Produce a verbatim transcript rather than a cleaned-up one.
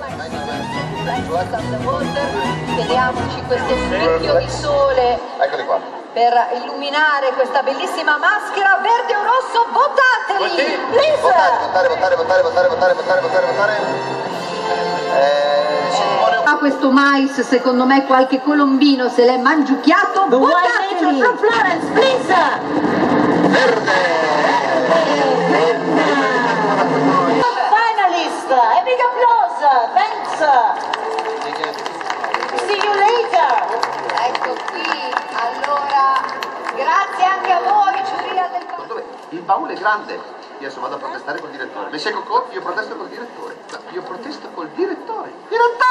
Teniamoci questo specchio di sole. Eccoli qua. Per illuminare questa bellissima maschera verde o rosso, votateli! Please! Votare, votare, votare, votare, votare, votare, votare, votare. Eh, ci vuole un... A questo mais, secondo me, qualche colombino se l'è mangiucchiato. The Votateli! winemaker from Florence, please! Verde! Finalist! A big applause! Thanks! See you later! Ecco qui, allora, grazie anche a voi, giuria del baule. Dov'è? Il baule è grande. Io adesso vado a protestare col direttore. Messie Cocco, io protesto col direttore. No, io protesto col direttore. In realtà